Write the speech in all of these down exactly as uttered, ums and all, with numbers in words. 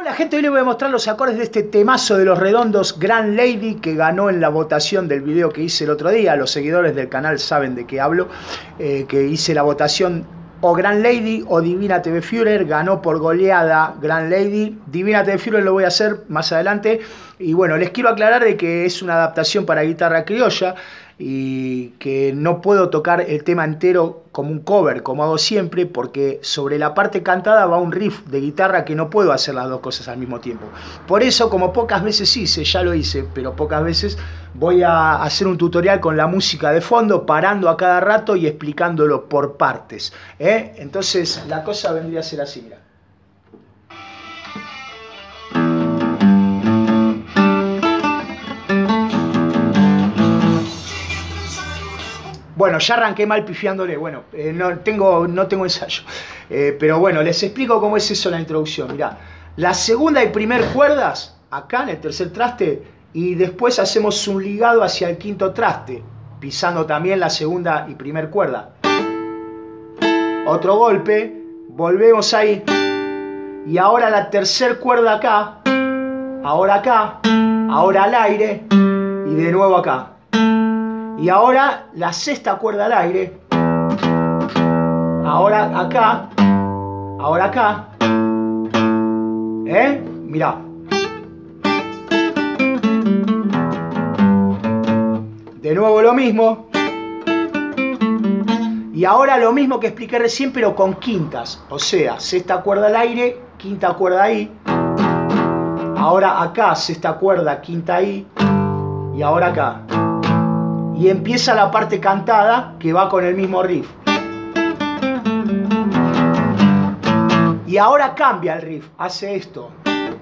Hola gente, hoy les voy a mostrar los acordes de este temazo de Los Redondos, Grand Lady, que ganó en la votación del video que hice el otro día. Los seguidores del canal saben de qué hablo, eh, que hice la votación o Grand Lady o Divina T V Führer. Ganó por goleada Grand Lady. Divina T V Führer lo voy a hacer más adelante. Y bueno, les quiero aclarar de que es una adaptación para guitarra criolla y que no puedo tocar el tema entero como un cover, como hago siempre, porque sobre la parte cantada va un riff de guitarra que no puedo hacer las dos cosas al mismo tiempo. Por eso, como pocas veces hice, ya lo hice, pero pocas veces, voy a hacer un tutorial con la música de fondo, parando a cada rato y explicándolo por partes, ¿eh? Entonces, la cosa vendría a ser así, mira. Bueno, ya arranqué mal pifiándole, bueno, eh, no, tengo, no tengo ensayo, eh, pero bueno, les explico cómo es eso la introducción. Mirá, la segunda y primer cuerdas, acá en el tercer traste, y después hacemos un ligado hacia el quinto traste, pisando también la segunda y primer cuerda. Otro golpe, volvemos ahí, y ahora la tercer cuerda acá, ahora acá, ahora al aire, y de nuevo acá. Y ahora la sexta cuerda al aire, ahora acá, ahora acá, ¿eh? Mirá. De nuevo lo mismo. Y ahora lo mismo que expliqué recién, pero con quintas. O sea, sexta cuerda al aire, quinta cuerda ahí. Ahora acá, sexta cuerda, quinta ahí. Y ahora acá. Y empieza la parte cantada que va con el mismo riff. Y ahora cambia el riff, hace esto.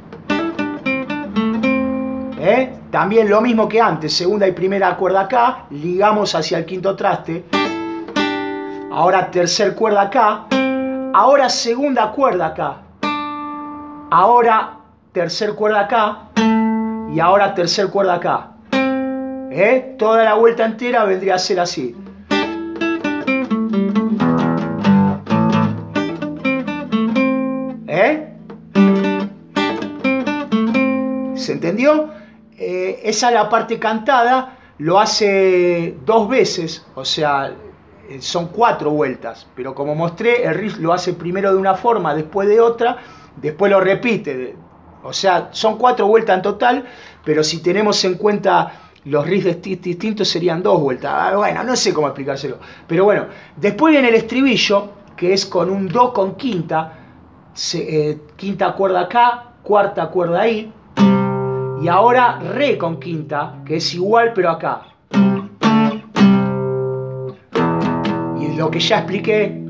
¿Eh? También lo mismo que antes, segunda y primera cuerda acá, ligamos hacia el quinto traste. Ahora tercer cuerda acá. Ahora segunda cuerda acá. Ahora tercer cuerda acá. Y ahora tercer cuerda acá. ¿Eh? Toda la vuelta entera vendría a ser así. ¿Eh? ¿Se entendió? Eh, esa es la parte cantada, lo hace dos veces, o sea, son cuatro vueltas, pero como mostré, el riff lo hace primero de una forma, después de otra, después lo repite. O sea, son cuatro vueltas en total, pero si tenemos en cuenta los riffs distintos serían dos vueltas. Bueno, no sé cómo explicárselo. Pero bueno, después viene el estribillo, que es con un do con quinta. Se, eh, quinta cuerda acá, cuarta cuerda ahí. Y ahora re con quinta, que es igual pero acá. Y lo que ya expliqué.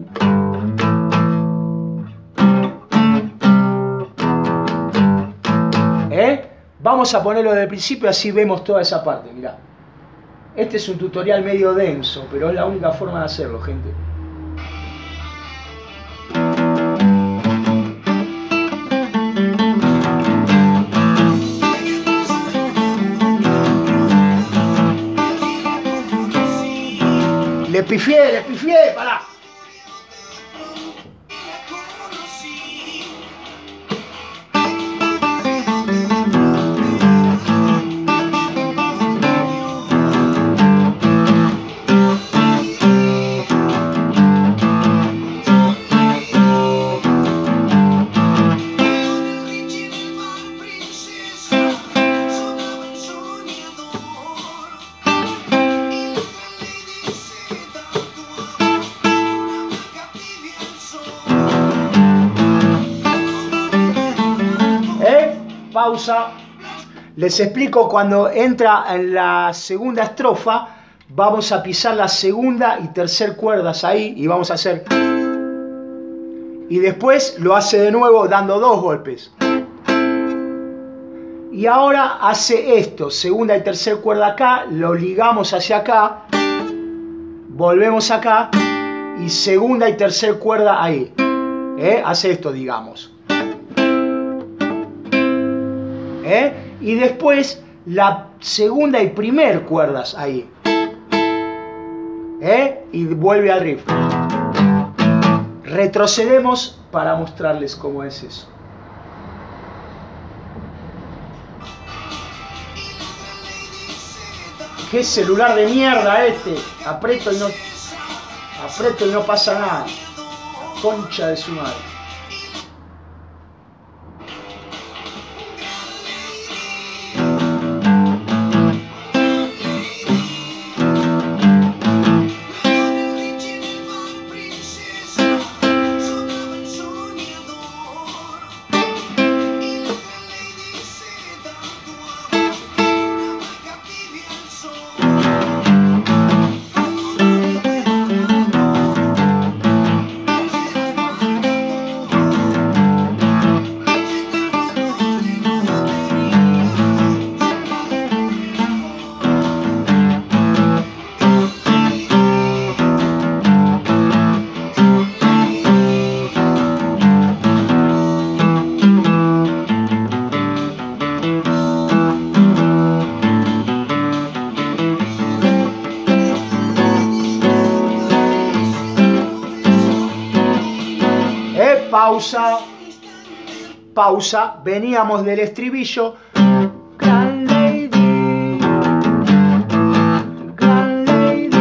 ¿Eh? Vamos a ponerlo desde el principio, así vemos toda esa parte, mirá. Este es un tutorial medio denso, pero es la única forma de hacerlo, gente. Le pifié, le pifié, pará. Pausa. Les explico, cuando entra en la segunda estrofa, vamos a pisar la segunda y tercer cuerdas ahí y vamos a hacer. Y después lo hace de nuevo dando dos golpes. Y ahora hace esto, segunda y tercer cuerda acá, lo ligamos hacia acá, volvemos acá y segunda y tercer cuerda ahí. ¿Eh? Hace esto, digamos. ¿Eh? Y después la segunda y primer cuerdas ahí. ¿Eh? Y vuelve al riff. Retrocedemos para mostrarles cómo es eso. Qué celular de mierda este. Aprieto y no. Aprieto y no pasa nada. Concha de su madre. Pausa, pausa, veníamos del estribillo. Gran lady, gran lady.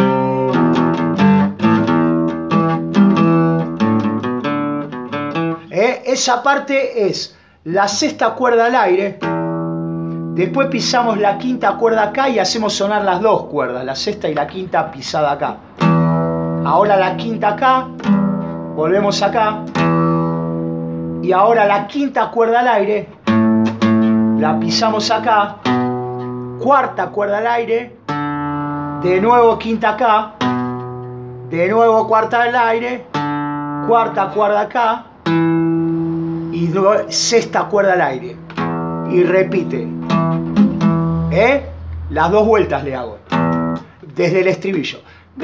Eh, esa parte es la sexta cuerda al aire, después pisamos la quinta cuerda acá y hacemos sonar las dos cuerdas, la sexta y la quinta pisada acá. Ahora la quinta acá, volvemos acá. Y ahora la quinta cuerda al aire, la pisamos acá, cuarta cuerda al aire, de nuevo quinta acá, de nuevo cuarta al aire, cuarta cuerda acá y sexta cuerda al aire. Y repite. ¿Eh? Las dos vueltas le hago, desde el estribillo.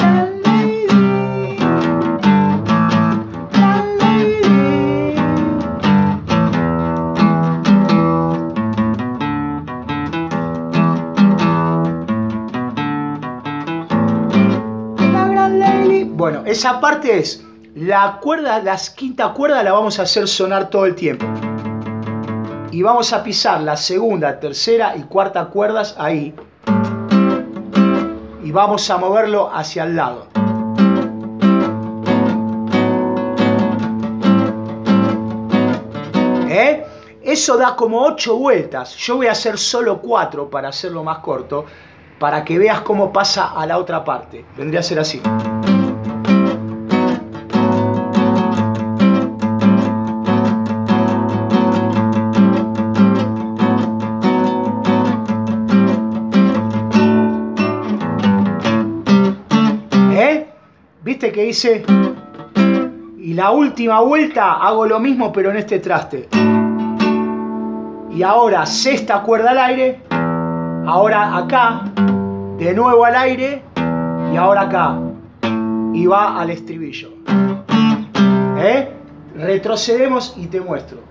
Bueno, esa parte es la cuerda, la quinta cuerda la vamos a hacer sonar todo el tiempo. Y vamos a pisar la segunda, tercera y cuarta cuerdas ahí. Y vamos a moverlo hacia el lado. ¿Eh? Eso da como ocho vueltas. Yo voy a hacer solo cuatro para hacerlo más corto, para que veas cómo pasa a la otra parte. Vendría a ser así. ¿Viste que hice? Y la última vuelta hago lo mismo pero en este traste. Y ahora sexta cuerda al aire, ahora acá, de nuevo al aire y ahora acá. Y va al estribillo. ¿Eh? Retrocedemos y te muestro.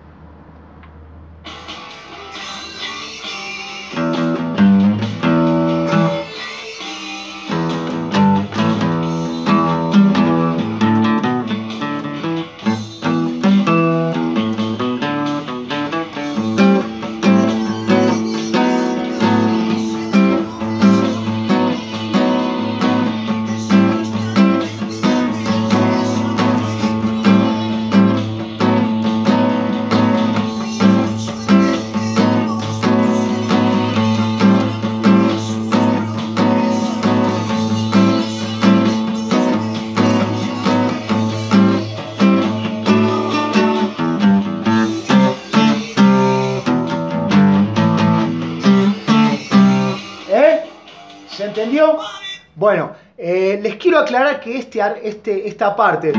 ¿Se entendió? Bueno, eh, les quiero aclarar que este, este, esta parte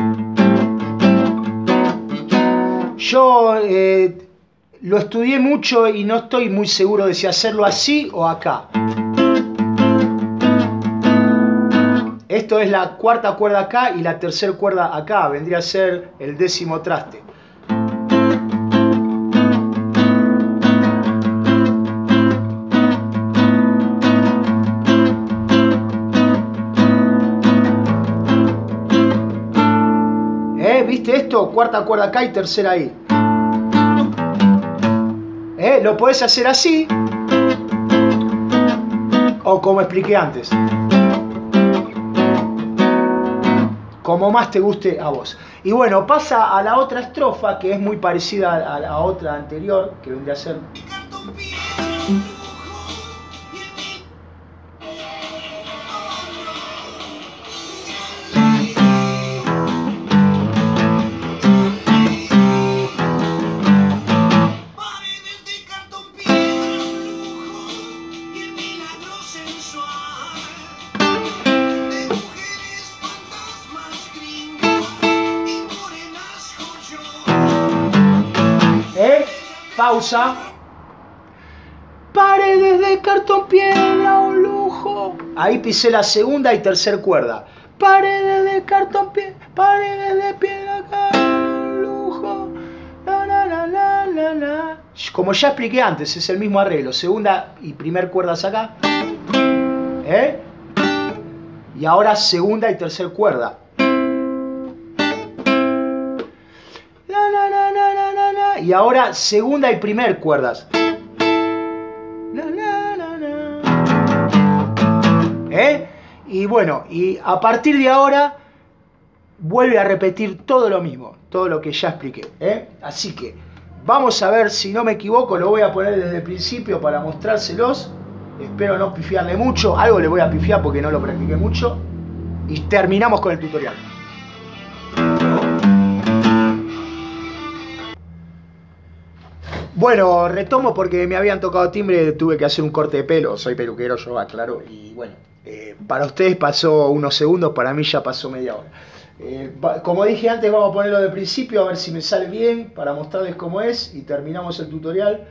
yo eh, lo estudié mucho y no estoy muy seguro de si hacerlo así o acá. Esto es la cuarta cuerda acá y la tercera cuerda acá, vendría a ser el décimo traste. ¿Viste esto? Cuarta cuerda acá y tercera ahí. ¿Eh? Lo podés hacer así. O como expliqué antes. Como más te guste a vos. Y bueno, pasa a la otra estrofa, que es muy parecida a la otra anterior, que vendría a ser... Pausa. Paredes de cartón piedra, un lujo. Ahí pisé la segunda y tercera cuerda. Paredes de cartón piedra, paredes de piedra, un lujo. La, la, la, la, la, la. Como ya expliqué antes, es el mismo arreglo. Segunda y primer cuerdas acá. ¿Eh? Y ahora segunda y tercera cuerda. Y ahora segunda y primer cuerdas. ¿Eh? Y bueno, y a partir de ahora vuelve a repetir todo lo mismo, todo lo que ya expliqué. ¿Eh? Así que vamos a ver, si no me equivoco, lo voy a poner desde el principio para mostrárselos. Espero no pifiarle mucho, algo le voy a pifiar porque no lo practiqué mucho. Y terminamos con el tutorial. Bueno, retomo porque me habían tocado timbre, tuve que hacer un corte de pelo, soy peluquero, yo aclaro, y bueno, eh, para ustedes pasó unos segundos, para mí ya pasó media hora. Eh, como dije antes, vamos a ponerlo de principio, a ver si me sale bien, para mostrarles cómo es, y terminamos el tutorial.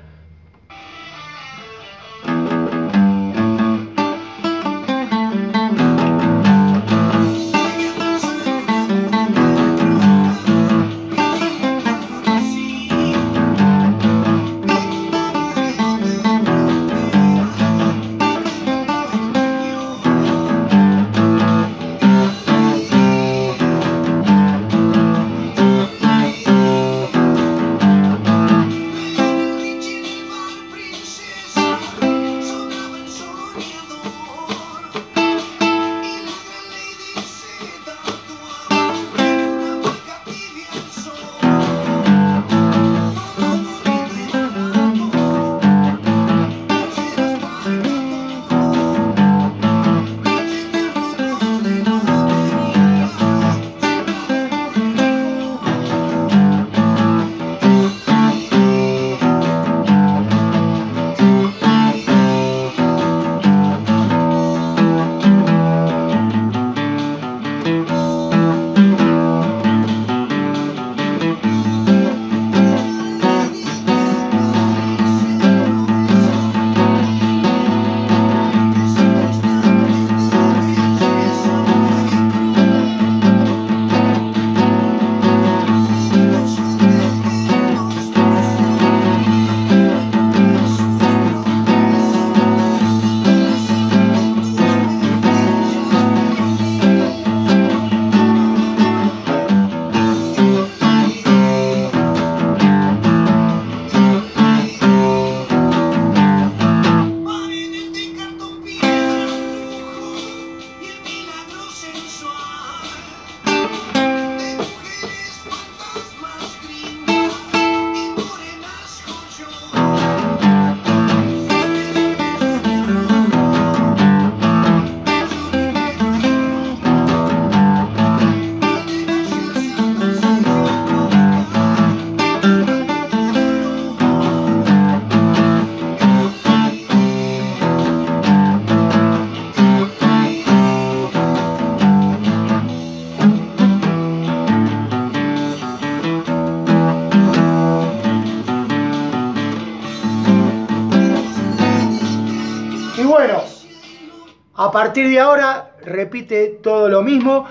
A partir de ahora repite todo lo mismo.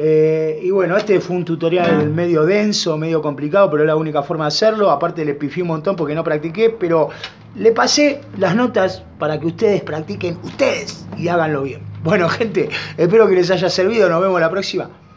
Eh, y bueno, este fue un tutorial medio denso, medio complicado, pero es la única forma de hacerlo. Aparte le pifié un montón porque no practiqué, pero le pasé las notas para que ustedes practiquen ustedes y háganlo bien. Bueno, gente, espero que les haya servido. Nos vemos la próxima.